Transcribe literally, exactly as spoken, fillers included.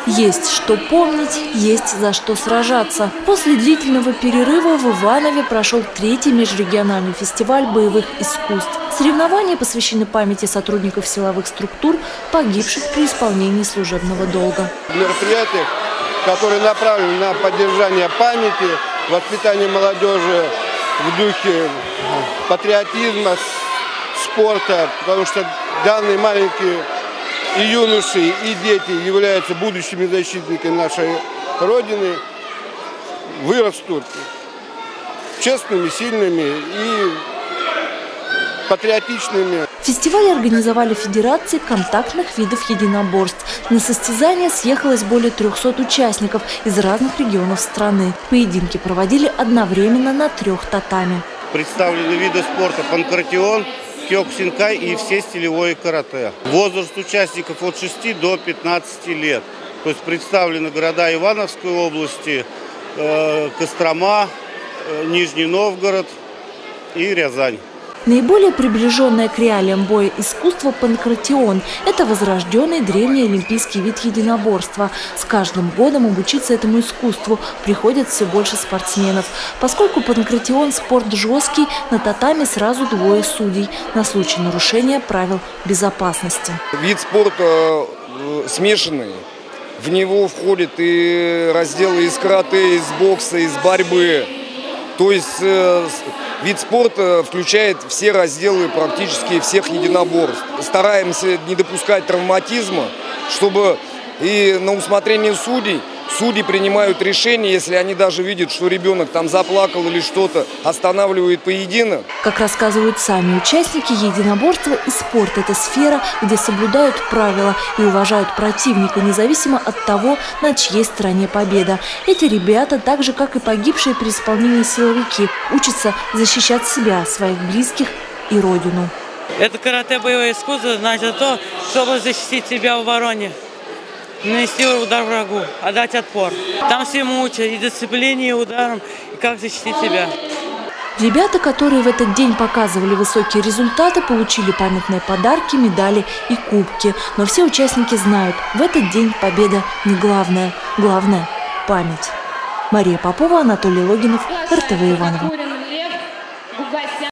Есть что помнить, есть за что сражаться. После длительного перерыва в Иванове прошел третий межрегиональный фестиваль боевых искусств. Соревнования посвящены памяти сотрудников силовых структур, погибших при исполнении служебного долга. Мероприятия, которые направлены на поддержание памяти, воспитание молодежи в духе патриотизма, спорта, потому что данные маленькие и юноши, и дети являются будущими защитниками нашей Родины, вырастут честными, сильными и патриотичными. Фестиваль организовали Федерации контактных видов единоборств. На состязания съехалось более трёхсот участников из разных регионов страны. Поединки проводили одновременно на трех татами. Представлены виды спорта панкратион, кёкусинкай и все стилевое карате. Возраст участников от шести до пятнадцати лет. То есть представлены города Ивановской области, э, Кострома, э, Нижний Новгород и Рязань. Наиболее приближенное к реалиям боя искусство панкратион – это возрожденный древний олимпийский вид единоборства. С каждым годом обучиться этому искусству приходит все больше спортсменов. Поскольку панкратион – спорт жесткий, на татами сразу двое судей на случай нарушения правил безопасности. Вид спорта смешанный. В него входят и разделы из карате, из бокса, из борьбы. То есть вид спорта включает все разделы практически всех единоборств. Стараемся не допускать травматизма, чтобы и на усмотрение судей, судьи принимают решение, если они даже видят, что ребенок там заплакал или что-то, останавливает поединок. Как рассказывают сами участники, единоборство и спорт – это сфера, где соблюдают правила и уважают противника, независимо от того, на чьей стороне победа. Эти ребята, так же как и погибшие при исполнении силовики, учатся защищать себя, своих близких и родину. Это карате боевое искусство, значит то, чтобы защитить себя в обороне. Нанести удар врагу, отдать отпор. Там всему учат и дисциплине, и ударам, и как защитить себя. Ребята, которые в этот день показывали высокие результаты, получили памятные подарки, медали и кубки. Но все участники знают, в этот день победа не главное. Главное – память. Мария Попова, Анатолий Логинов, эр тэ вэ Иваново.